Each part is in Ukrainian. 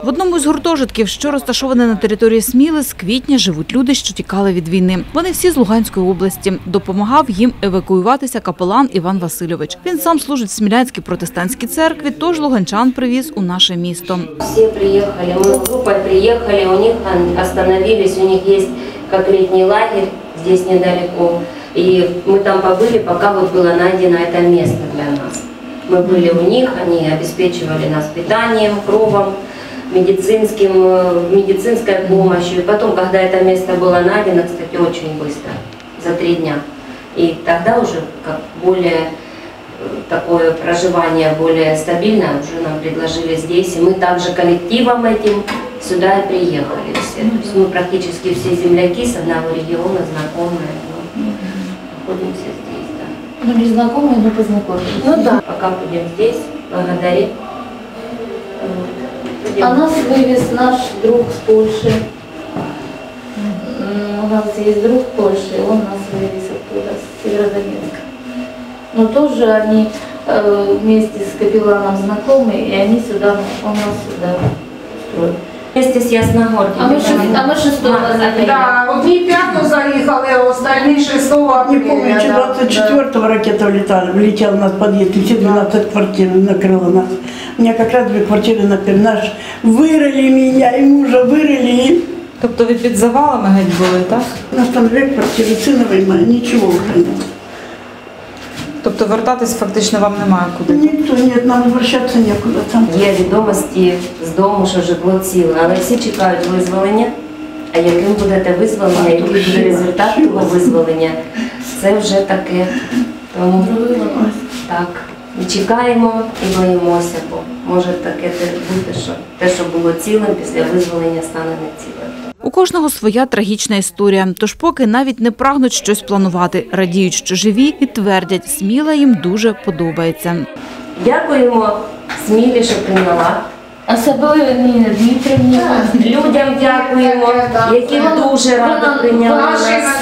В одному з гуртожитків, що розташований на території Сміли, з квітня живуть люди, що тікали від війни. Вони всі з Луганської області. Допомагав їм евакуюватися капелан Іван Васильович. Він сам служить в Смілянській протестантській церкві, тож луганчан привіз у наше місто. Всі приїхали, ми групою приїхали, у них остановились, у них є як літній лагерь, здесь недалеко. И мы там побыли, пока вот было найдено это место для нас. Мы были у них, они обеспечивали нас питанием, кровом, медицинской помощью. И потом, когда это место было найдено, кстати, очень быстро, за 3 дня. И тогда уже как более такое проживание, более стабильное, уже нам предложили здесь. И мы также коллективом этим сюда и приехали все. То есть мы практически все земляки с одного региона, знакомые. Находимся здесь, да. Ну, не знакомые, но познакомились. Ну да. Пока будем здесь, благодарить. А нас вывез наш друг с Польши. У нас есть друг в Польше, он нас вывез оттуда, с Северодонецка. Но тоже они вместе с капелланом знакомые, и они сюда, он нас сюда устроил. Вместе с Ясногоркой. А мы 6-го заехали. Да, одни 5-го заехали, а остальные 6-го. Не помню, 24-го ракета влетела на подъезд, и все 12 квартир накрыло нас. У меня как раз 2 квартиры наш. Вырыли меня, и мужа вырыли. Тобто ви під завалами геть були, так? У нас там 2 квартиры, сыновой моей, ничего уже нет. Тобто вертатись фактично вам немає куди? Никто нет, нам возвращаться некуда там. Є відомості з дому, що житло ціле, але всі чекають визволення. А яким буде те визволення, який буде результат того визволення, це вже таке. Тому так, і чекаємо і боїмося, бо може таке бути, що те, що було цілим, після визволення стане нецілим. У кожного своя трагічна історія, тож поки навіть не прагнуть щось планувати, радіють, що живі і твердять, Сміла їм дуже подобається. Дякуємо Смілі, що прийняла. Особливо Ніна Дмитрівна. Людям дякуємо, які дуже радо прийняли нас.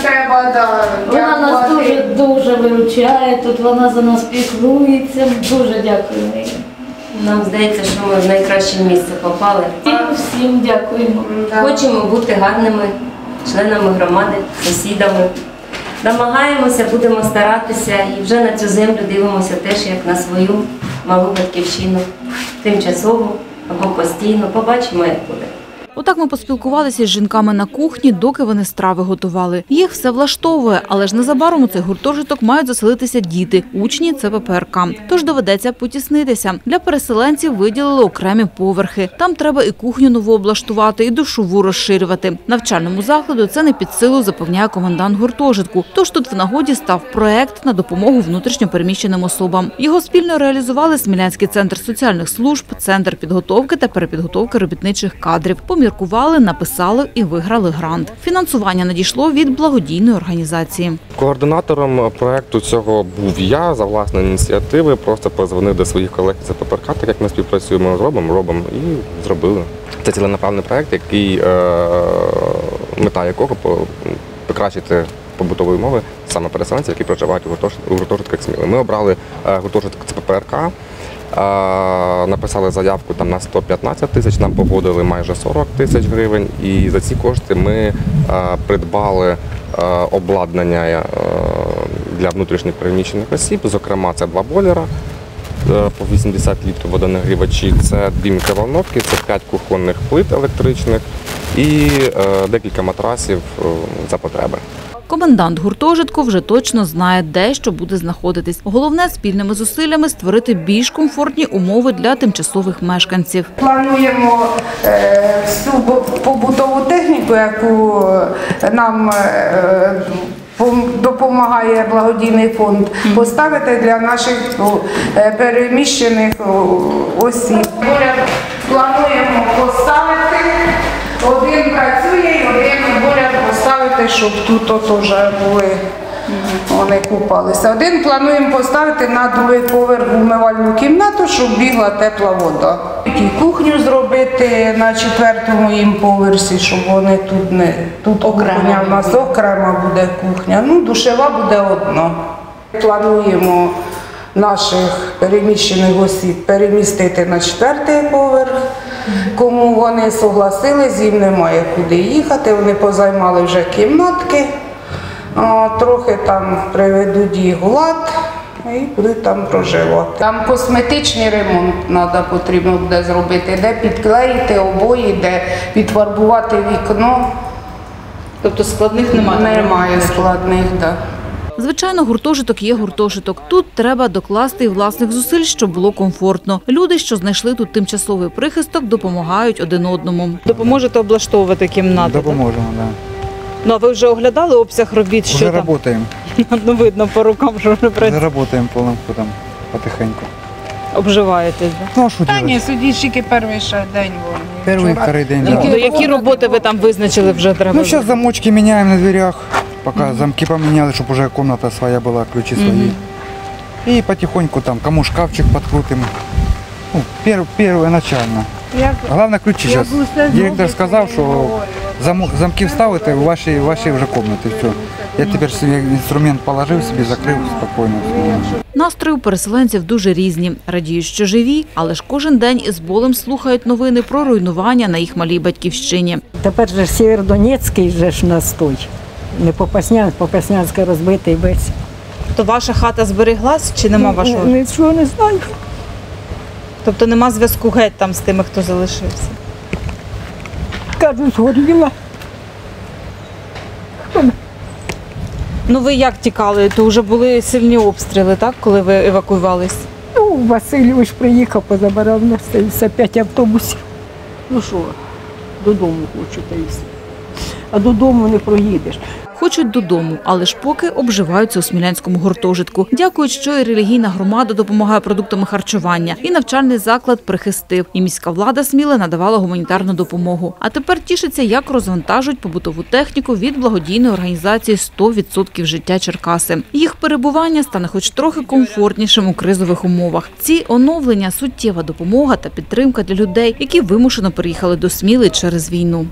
Вона нас дуже виручає, тут вона за нас піклується. Дуже дякуємо їй. Нам здається, що ми в найкраще місце попали. Всім дякуємо. Хочемо бути гарними членами громади, сусідами. Намагаємося, будемо старатися і вже на цю землю дивимося теж як на свою малу батьківщину. Тимчасово або постійно. Побачимо, як буде. Отак ми поспілкувалися з жінками на кухні, доки вони страви готували. Їх все влаштовує, але ж незабаром у цей гуртожиток мають заселитися діти, учні ЦППРК. Тож доведеться потіснитися. Для переселенців виділили окремі поверхи. Там треба і кухню нову облаштувати, і душову розширювати. Навчальному закладу це не під силу, запевняє комендант гуртожитку. Тож тут в нагоді став проект на допомогу внутрішньо переміщеним особам. Його спільно реалізували Смілянський центр соціальних служб, Центр підготовки та перепідготовки робітничих кадрів. Поміркували, написали і виграли грант. Фінансування надійшло від благодійної організації. Координатором проєкту цього був я за власної ініціативи. Просто подзвонив до своїх колег з ЦППРК, так як ми співпрацюємо, робимо і зробили. Це ціленаправний проєкт, мета якого покращити побутові умови саме переселенців, які проживають у гуртожитках Сміли. Ми обрали гуртожиток ЦППРК. Написали заявку там на 115 тисяч, нам погодили майже 40 тисяч гривень, і за ці кошти ми придбали обладнання для внутрішніх переміщених осіб, зокрема це 2 бойлера по 80 літрів водонагрівачі, це 2 мікроволновки, це 5 кухонних плит електричних і декілька матрасів за потреби. Комендант гуртожитку вже точно знає, де що буде знаходитись. Головне – спільними зусиллями створити більш комфортні умови для тимчасових мешканців. Плануємо всю побутову техніку, яку нам допомагає благодійний фонд, поставити для наших переміщених осіб. Плануємо поставити, один працює і один поряд поставити, щоб тут теж були, вони купалися. Один плануємо поставити на 2-й поверх умивальну кімнату, щоб бігла тепла вода. І кухню зробити на 4-му їм поверсі, щоб вони тут не... Тут кухня в нас окрема буде кухня, душева буде одна. Плануємо наших переміщених осіб перемістити на 4-й поверх. Кому вони согласились, їм немає куди їхати, вони позаймали вже кімнатки, трохи там приведуть їх у лад і будуть там проживати. Там косметичний ремонт потрібно буде зробити, де підклеїти обої, де підфарбувати вікно. Тобто складних немає? Немає складних, так. Звичайно, гуртожиток є гуртожиток. Тут треба докласти і власних зусиль, щоб було комфортно. Люди, що знайшли тут тимчасовий прихисток, допомагають один одному. Допоможете облаштовувати кімнату? Допоможемо, так. Ну, а ви вже оглядали обсяг робіт? Вже працюємо. Ну, видно по рукам, що вже Вже працюємо повним ходом, потихеньку. Обживаєтесь, так? Ну, а що Та ні, робити? судді тільки перший ще день. Перший, второй день. Да. Ну, які роботи ви там визначили вже треба? Ну, зараз замочки міняємо на дверях, поки замки поміняли, щоб вже кімната своя була, ключі свої. І потихоньку там, кому шкафчик підкрутимо. Ну, перше начально. Головне ключі зараз. Директор сказав, що замки вставити в ваші вже кімнати. Все. Я тепер собі інструмент положив, собі закрив спокійно. Настрої у переселенців дуже різні. Радіють, що живі, але ж кожен день із болем слухають новини про руйнування на їх малій батьківщині. Тепер же Сєвєродонецький же ж нас той. Не Попаснянська розбитий весь. То ваша хата збереглась чи нема вашого? Нічого не знаю. Тобто нема зв'язку геть там з тими, хто залишився? Кажуть, згоріла. Ну ви як тікали? То вже були сильні обстріли, так, коли ви евакуювались? Ну, Васильович приїхав, позабирав нас, і все 5 автобусів. Ну що, додому хочу, та й все. А додому не проїдеш. Хочуть додому, але ж поки обживаються у Смілянському гуртожитку. Дякують, що і релігійна громада допомагає продуктами харчування, і навчальний заклад прихистив, і міська влада Сміли надавала гуманітарну допомогу. А тепер тішиться, як розвантажують побутову техніку від благодійної організації «100% життя Черкаси». Їх перебування стане хоч трохи комфортнішим у кризових умовах. Ці оновлення – суттєва допомога та підтримка для людей, які вимушено переїхали до Сміли через війну.